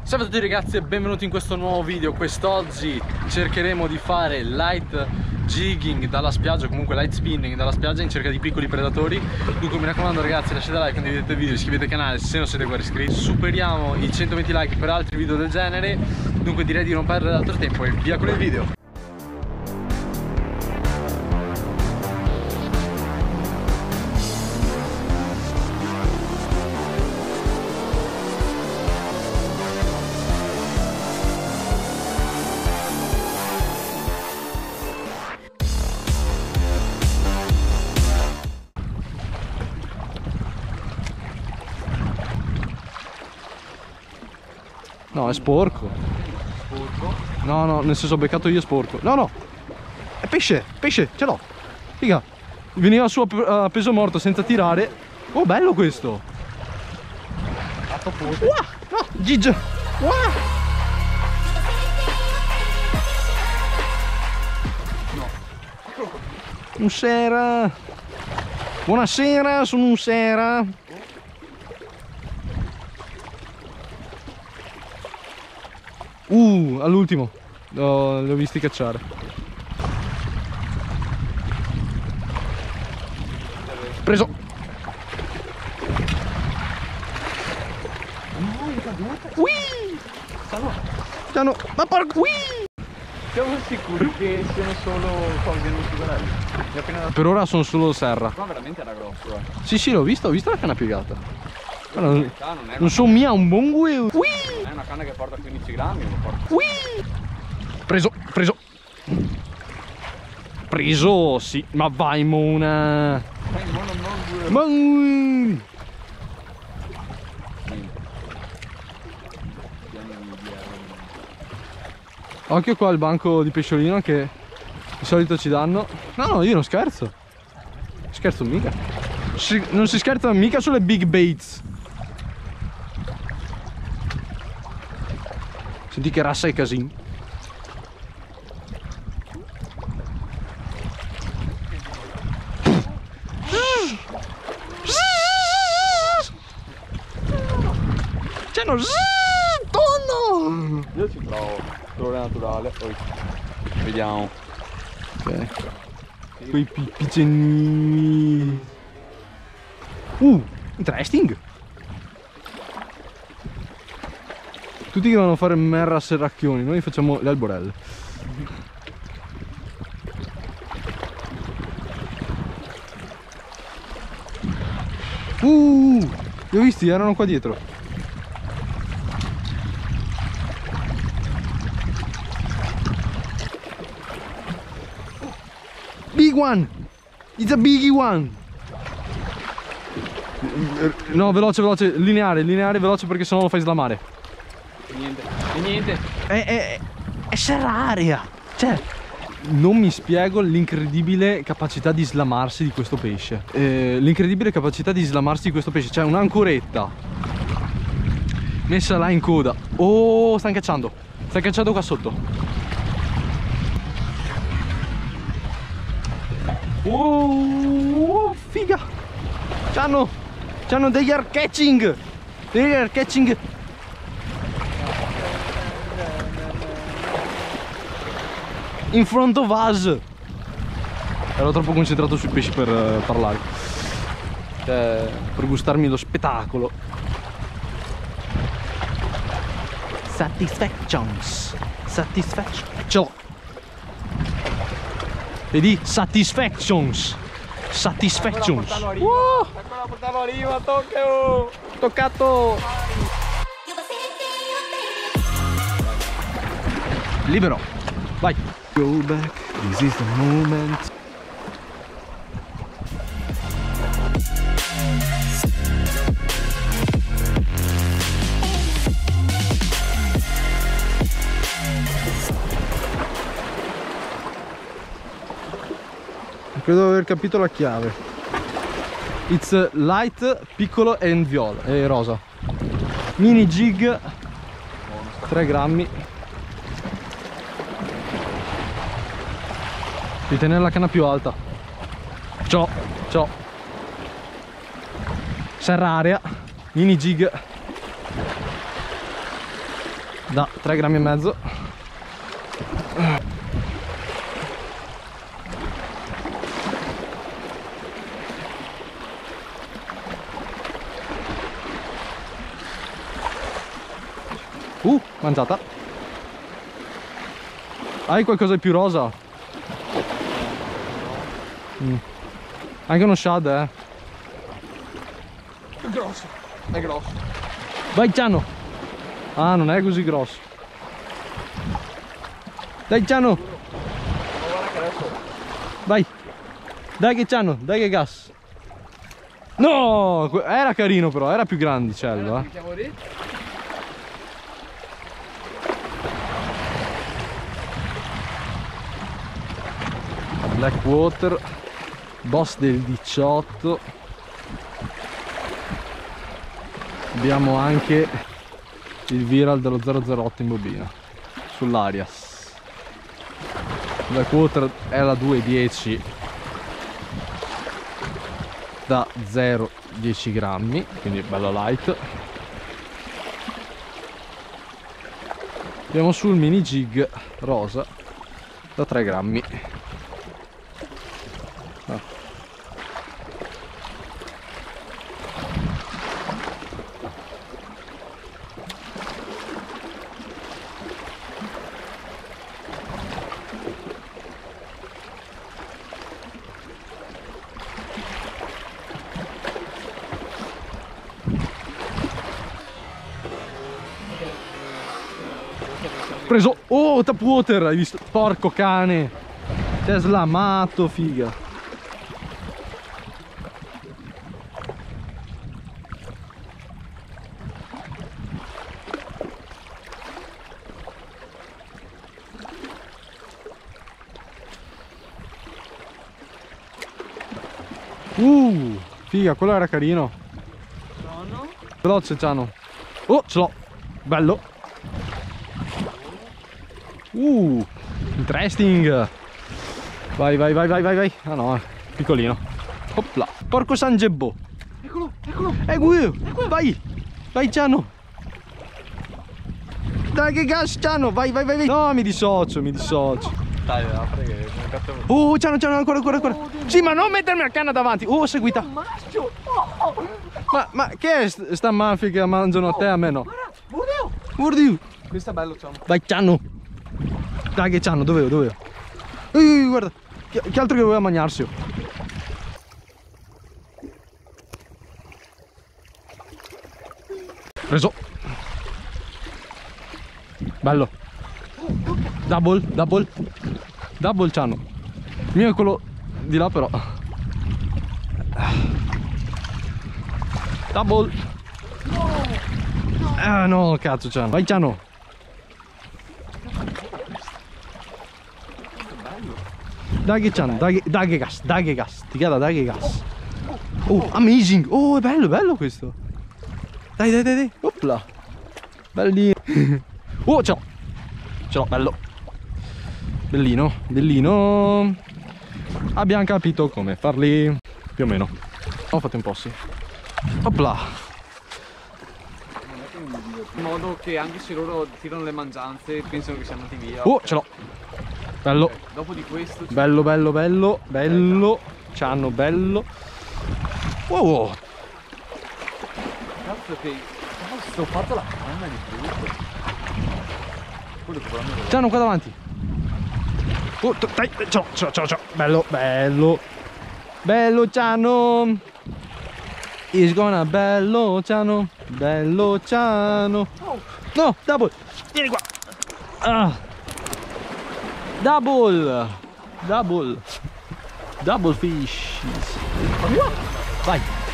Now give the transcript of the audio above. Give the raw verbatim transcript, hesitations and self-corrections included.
Salve a tutti ragazzi e benvenuti in questo nuovo video. Quest'oggi cercheremo di fare light jigging dalla spiaggia, comunque light spinning dalla spiaggia in cerca di piccoli predatori. Dunque mi raccomando ragazzi, lasciate like, condividete il video, iscrivetevi al canale se non siete ancora iscritti. Superiamo i centoventi like per altri video del genere. Dunque direi di non perdere altro tempo e via con il video. No, è sporco. Sporco? No, no, nel senso ho beccato io sporco. No, no. È pesce, pesce, ce l'ho. Figa. Veniva su a, a peso morto senza tirare. Oh, bello questo. Wow, no, Gigi. Wow. No. Un sera. Buonasera, sono un sera. Uh, all'ultimo oh, li ho visti cacciare. Preso. No, è caduta. Ui! Stanno... Ma porco... Ui! Siamo sicuri che siano solo cose non naturali. Appena... Per ora sono solo serra. Ma veramente era grosso, eh. Sì, sì, l'ho visto, ho visto la canna piegata. Ma non, Realtà non è non so mia, un buon gue. Ui! è una canna che porta quindici grammi, lo porta. Ui! Preso, preso. Preso, sì. Ma vai, Mona. Ma... Occhio qua al banco di pesciolino che di solito ci danno. No, no, io non scherzo. Scherzo mica. Si, non si scherza mica sulle big baits. Senti che rassa e casino. C'è uno tonno. Io ci provo, colore naturale, poi vediamo. Ok. Quei piccenini. Uh, interesting. Tutti che vanno a fare merra a serracchioni, noi facciamo le alborelle. Uh, li ho visti, erano qua dietro. Big one! It's a biggie one! No, veloce, veloce, lineare, lineare, veloce perché sennò lo fai slamare. Niente, e niente. È, è, è serra area. Cioè, non mi spiego l'incredibile capacità di slamarsi di questo pesce. Eh, l'incredibile capacità di slamarsi di questo pesce. Cioè, un'ancoretta messa là in coda. Oh, stanno cacciando. Stanno cacciando qua sotto. Oh, figa. C'hanno, c'hanno degli air catching. Degli air catching. In front of us. Ero troppo concentrato sui pesci per uh, parlare, cioè, per gustarmi lo spettacolo. Satisfactions. Satisfaction. Ce l'ho. Vedi? Satisfactions. Satisfactions. Wow. Eccola, portavo lì, ma tocca. Toccato. Libero. Vai. Go back, this is the moment. Credo di aver capito la chiave. It's light, piccolo e viola e rosa. Mini jig tre grammi. Devi tenere la canna più alta. Ciao, ciao. Serra area, mini jig. da tre grammi e mezzo. Uh, mangiata. Hai qualcosa di più rosa? Mm. Anche uno shad, eh. È grosso, è grosso. Vai Ciano. Ah, non è così grosso. Dai Ciano. Vai. Dai che Ciano, dai che gas. No, era carino però, era più grandicello, eh. Blackwater, boss del diciotto. Abbiamo anche il viral dello zero zero otto in bobina sull'Arias. Blackwater è la due dieci da zero virgola dieci grammi, quindi bello light. Abbiamo sul mini jig rosa da tre grammi. Ah. Preso, oh, tap water, hai visto? Porco cane, ti è slamato, figa. Uh, figa, quello era carino. Sono? Veloce Ciano. Oh, ce l'ho, bello. Uh, interesting. Vai, vai, vai, vai, vai, vai. Ah no, piccolino. Opla. Porco San Gebbo. Eccolo, eccolo. Eh, ecco. Vai. Vai Ciano. Dai che gas Ciano. Vai, vai, vai, vai. No, mi dissocio, mi dissocio. Dai, apri che mi cazzo. Oh, Ciano, Ciano, ancora, ancora, ancora. Sì, ma non mettermi la canna davanti. Oh, seguita. Maschio. Oh, oh. Ma, ma che è st sta mafia che mangiano a te, a me no? Guarda, Guardi. questo è bello, ciao. Vai Ciano. Dai che Ciano, dov'ero, dov'ero? Ehi, guarda, che, che altro che voleva mangiarsi? Preso. Bello. Double, double. Double Ciano. Il mio è quello di là però. Double. Ah no, cazzo Ciano. Vai Ciano. Dai che Ciano, dai, dai che gas, dai che gas, ti chiede dai che gas. Oh, amazing, oh è bello, bello questo. Dai, dai, dai, dai, opla. Bellino. Oh, ce l'ho, ce l'ho, bello. Bellino, bellino. Abbiamo capito come farli, più o meno. Ho fatto un po' sì. Opla. In modo che anche se loro tirano le mangianze pensano che siamo andati via. Oh, ce l'ho. Bello. Okay. Dopo di questo bello, bello, bello, bello. Ciano, bello. Wow, wow. Cazzo che cazzo ho fatto la canna di frutto. Ciano qua davanti. Oh, dai, ciao, ciao, ciao, ciao. Bello, bello. Bello Ciano. Is gonna bello Ciano. Bello Ciano. No, double. Vieni qua. Ah. Double. Double. Double fish. Vai.